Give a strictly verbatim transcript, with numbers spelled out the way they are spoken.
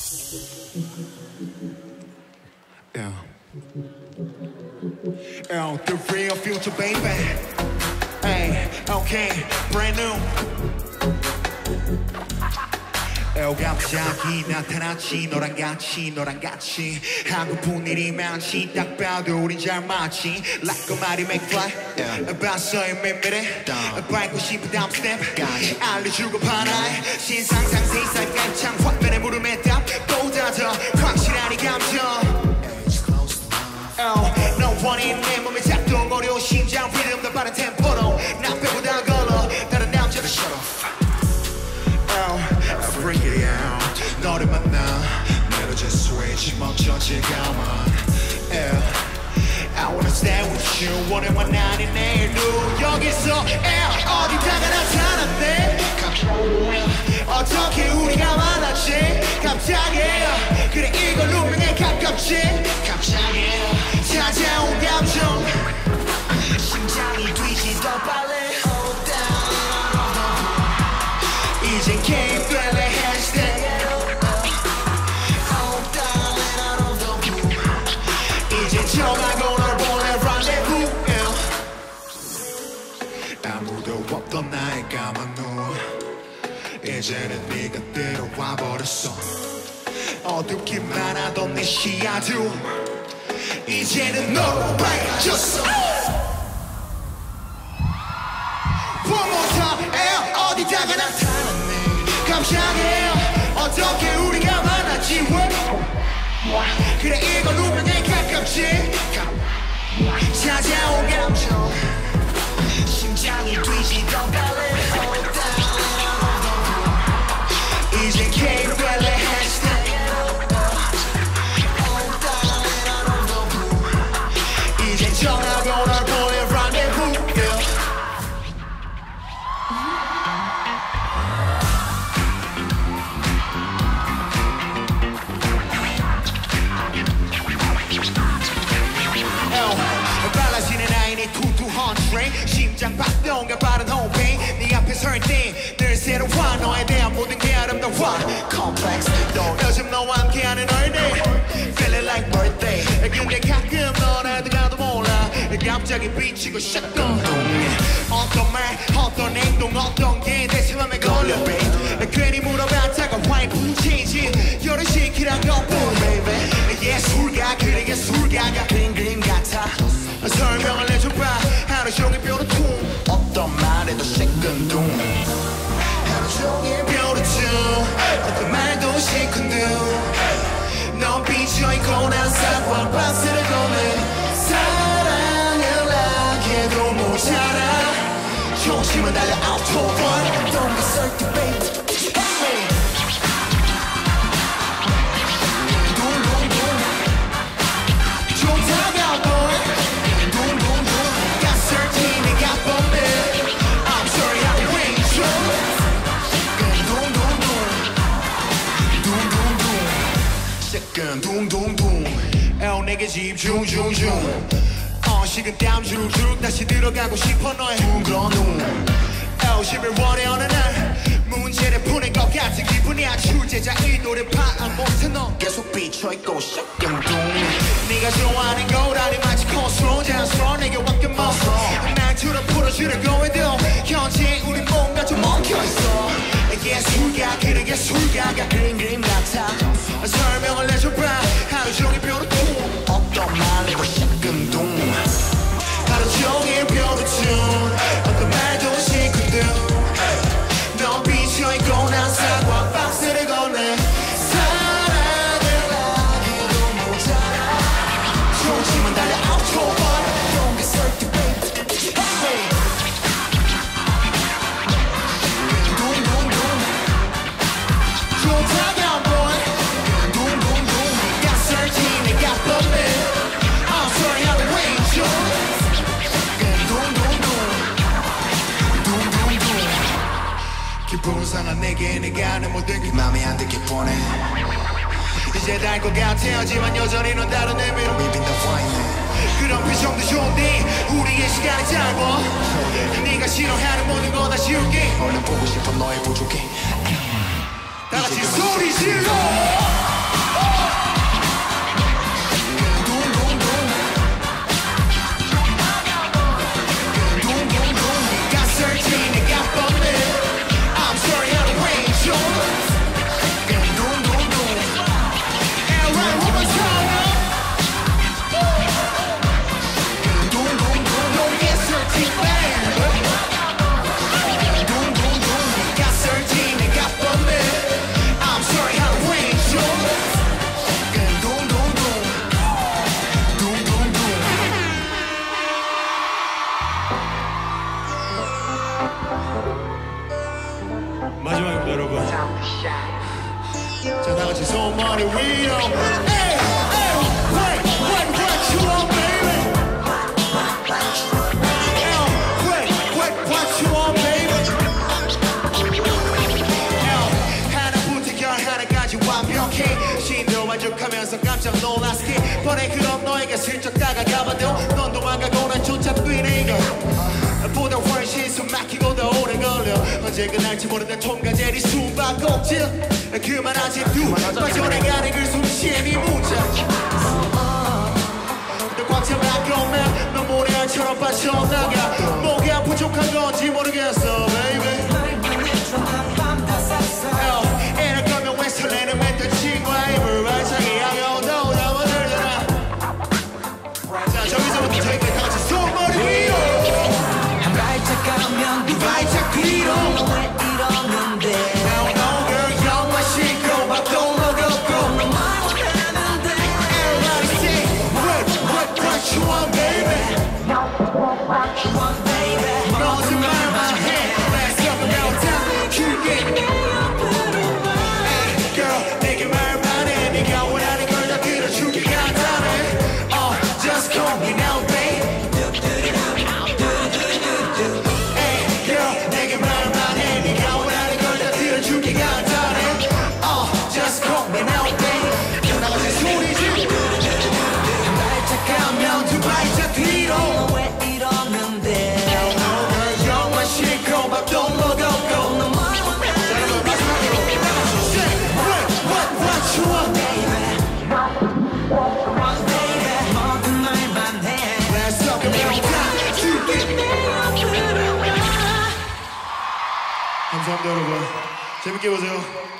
Yeah. Yo, the real future, baby. Hey, okay, brand new. 요 갑자기 나타났지 너랑 같이 너랑 같이 하고픈 일이 많지 딱 봐도 우린 잘 맞지 Like a mighty McFly yeah. 봤어요 매매래 밟고 싶은 다음 스텝 알려주고 파나이 신상상 세상 깜창 화면에 물음에 답보다 더 확실한 이 감정 너 원인 내 몸에 작동거려 심장 리듬 더 빠른 템포로 나 빼고 다 걸어 다른 남자들 shut off I bring it out 너를 만나 내려진 switch 멈춰질 가만 yeah. I wanna stay with you 원해 만나니 내일도 여기서 yeah. 어디다가 나타났네 어떻게 우리가 만났지 갑자기 그래 이걸 운명에 가깝지 갑자기 찾아온 감정 심장이 뛰지도 빨리 Hold down 이젠 게임 될래 hashtag Hold down and out of the blue 이젠 정하고 널 보내 rendezvous 아무도 없던 나의 까만 눈 이제는 네가 들어와 버렸어 어둡기만 하던 내 시야도 이제는 너로 밝아졌어 One more time, yeah. 어디다가 나타났네 갑자기 어떻게 우리가 만났지 그래 이건 운명에 가깝지 찾아온 감정 심장이 뛰지던 빨리 Hold down 이제 게임 될래 hashtag Hold down and out of the blue 이제 정하고 널 보내 rendezvous yeah. 심장 박동과 빠른 호흡이 네 앞에 설 때 늘 새로워 너에 대한 모든 게 아름다워 Complex 너 요즘 너와 함께하는 얼들 Feeling like birthday 근데 가끔 너라도 가도 몰라 갑자기 비치고 shutdown 어떤 말 어떤 행동 어떤 게 내 맘에 걸려 babe 괜히 물어봤다가 와이프 체인지 열어시키란 것뿐 baby 예술가 그래 예술가가 그린 그림 같아 설명을 해줘봐 하루 종일 뾰루퉁 어떤 말에도 시큰둥 하루 종일 뾰루퉁 어떤 말도 시큰둥 넌 삐져있고 난 사과 박스를 꺼내 사랑을 하기에도 모자라 조심은 달려 autobahn Don't be certain baby 둥둥둥 에어 내게 집중 중중 어 식은땀 줄줄 다시 들어가고 싶어 너의 둥그런 눈 에어 십일월의 어느 날 문제를 푸는 것 같은 기분이야 출제자 이 노래 파악 못해 너 계속 비춰있고 식은둥 네가 좋아하는 거라니 마치 코스로 자연스러워 내게 왔건 뭐 말투를 풀어주려고 해도 현재 우린 뭔가 좀 엉켜있어 예술가 그래 예술가가 그린 그림 같아 설명을 해줘봐 하루 종일 뾰루퉁 어떤 말에도 시큰둥 하루 종일 뾰루퉁 어떤 말도 시큰둥 넌 삐져있고 난 사과 박스를 건네 사랑을 하기도 모자라 조심은 달려 autobahn Don't be certain baby 기분 상한 내게 내가 내 모든 게 맘에 안 들게 보내 이제 다 알 것 같아지만 여전히 넌 다른 의미로 비빈다 와인에 그런 표정도 좋은데 우리의 시간이 짧아 네가 싫어하는 모든 거 다 지울게 얼른 보고 싶어 너의 부족해 다 같이 소리 질러 마지막입니다 여러분. 자 다같이 손머리 위로. Hey, hey, wait, wait, what you want, baby? Hey, wait, wait, what you want, baby? Hey, 하나부터 열하나까지 완벽해. 신도 만족하면서 깜짝 놀랐기. 뻔해 그럼 너에게 슬쩍 다가가봐도 넌 도망가고 난 쫓아 뛰네 이거. 보다 훨씬 숨 막히고 더 오래 걸려. 언제 끝날지 모르는 통과제리 숨바꼭질. 그만하지 두 빠져나가는 그 숨쉬는 이 문자. 너 꽉 잡아가면 넌 모래알처럼 빠져나가. 뭐가 부족한 건지 모르겠어 baby. 이럴 거면 왜 설레는 멘트 친구야 입을 발차기 하고 너 잡아들잖아. 자 저기서부터 저기까지 다같이 손머리 위로. 가면 두 발짝 뒤로 왜 이러는데 Now no girl 영화 싣고 밥도 먹었고 너만 원하는데 Everybody say what what what you want baby What you want baby 너지 말만 해 Let's go now time 그게 내 옆으로 와 Hey girl 내게 말만 해 네가 원하는 걸 다 들어주기 간단해 Oh just call me now baby 감사합니다 여러분 재밌게 보세요.